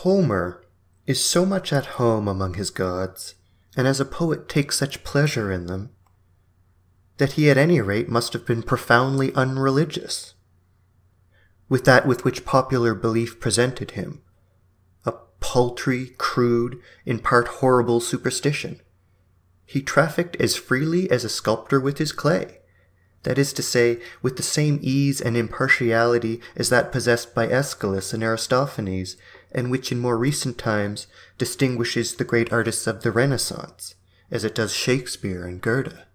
Homer is so much at home among his gods, and as a poet takes such pleasure in them, that he at any rate must have been profoundly unreligious, with that with which popular belief presented him, a paltry, crude, in part horrible superstition. He trafficked as freely as a sculptor with his clay, that is to say, with the same ease and impartiality as that possessed by Aeschylus and Aristophanes, and which in more recent times distinguishes the great artists of the Renaissance, as it does Shakespeare and Goethe.